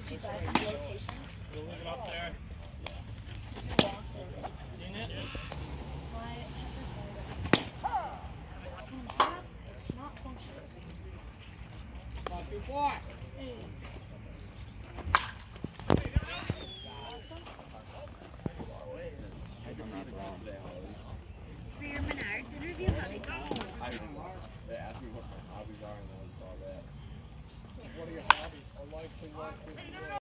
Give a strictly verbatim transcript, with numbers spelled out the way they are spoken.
She does rotation. We'll leave it up there. Seen it? Not functional. One, two, four. Hey. For your Menards interview, how did it go? They asked me what my hobbies are and I was all that. What are your hobbies? I like to work with